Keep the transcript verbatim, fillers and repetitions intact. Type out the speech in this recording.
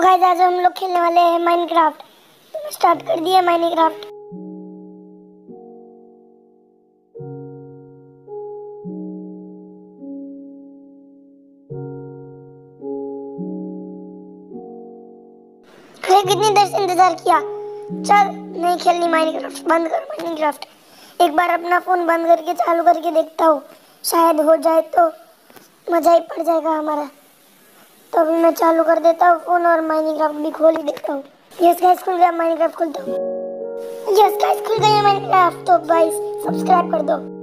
Guys आज हम लोग खेलने वाले हैं माइनक्राफ्ट। तो स्टार्ट कर दिया माइनक्राफ्ट। अरे कितनी देर से इंतजार किया। चल नहीं खेलनी माइनक्राफ्ट, बंद कर माइनक्राफ्ट। एक बार अपना फोन बंद करके चालू करके देखता हूँ, शायद हो जाए तो मजा ही पड़ जाएगा हमारा। तो अभी मैं चालू कर देता हूँ फोन और माइनक्राफ्ट भी खोल ही देता हूँ। यस गाइस खुल गया, माइनक्राफ्ट खोलता हूँ। यस गाइस खुल गया माइनक्राफ्ट। तो गाइस सब्सक्राइब कर दो।